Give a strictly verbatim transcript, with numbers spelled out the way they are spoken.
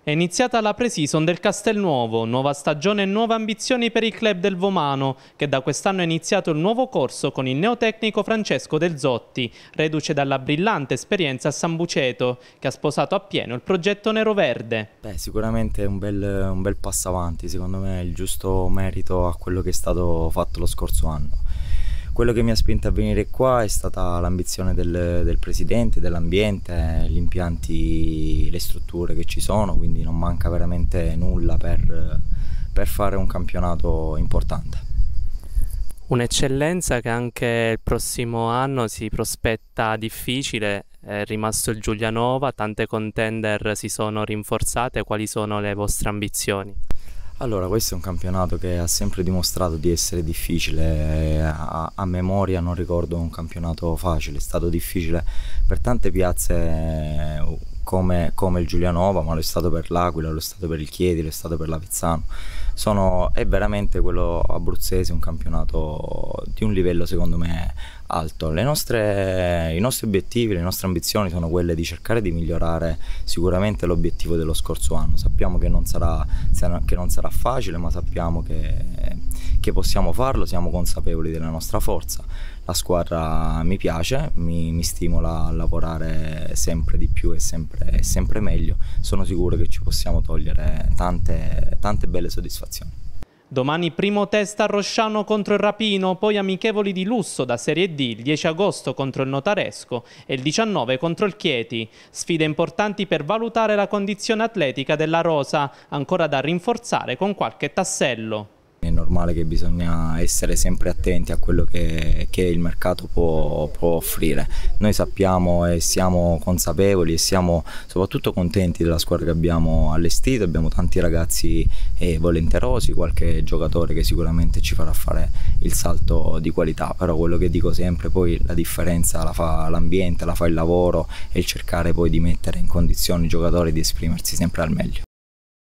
È iniziata la pre-season del Castelnuovo, nuova stagione e nuove ambizioni per il club del Vomano, che da quest'anno ha iniziato il nuovo corso con il neotecnico Francesco Del Zotti, reduce dalla brillante esperienza a San Buceto, che ha sposato appieno il progetto nero-verde. Beh, sicuramente è un bel, un bel passo avanti, secondo me è il giusto merito a quello che è stato fatto lo scorso anno. Quello che mi ha spinto a venire qua è stata l'ambizione del, del presidente, dell'ambiente, gli impianti, le strutture che ci sono, quindi non manca veramente nulla per, per fare un campionato importante. Un'eccellenza che anche il prossimo anno si prospetta difficile, è rimasto il Giulianova, tante contender si sono rinforzate, quali sono le vostre ambizioni? Allora, questo è un campionato che ha sempre dimostrato di essere difficile, a, a memoria non ricordo un campionato facile, è stato difficile per tante piazze come, come il Giulianova, ma lo è stato per l'Aquila, lo è stato per il Chieti, lo è stato per l'Avezzano. Sono, è veramente quello abruzzese un campionato di un livello secondo me alto. Le nostre, i nostri obiettivi, le nostre ambizioni sono quelle di cercare di migliorare sicuramente l'obiettivo dello scorso anno. Sappiamo che non sarà, che non sarà facile, ma sappiamo che, che possiamo farlo, siamo consapevoli della nostra forza. La squadra mi piace, mi, mi stimola a lavorare sempre di più e sempre, sempre meglio. Sono sicuro che ci possiamo togliere tante, tante belle soddisfazioni. Domani primo test a Rosciano contro il Rapino, poi amichevoli di lusso da Serie D, il dieci agosto contro il Notaresco e il diciannove contro il Chieti. Sfide importanti per valutare la condizione atletica della rosa, ancora da rinforzare con qualche tassello. È normale che bisogna essere sempre attenti a quello che, che il mercato può, può offrire. Noi sappiamo e siamo consapevoli e siamo soprattutto contenti della squadra che abbiamo allestito, abbiamo tanti ragazzi eh, volenterosi, qualche giocatore che sicuramente ci farà fare il salto di qualità, però quello che dico sempre, poi la differenza la fa l'ambiente, la fa il lavoro e il cercare poi di mettere in condizioni i giocatori di esprimersi sempre al meglio.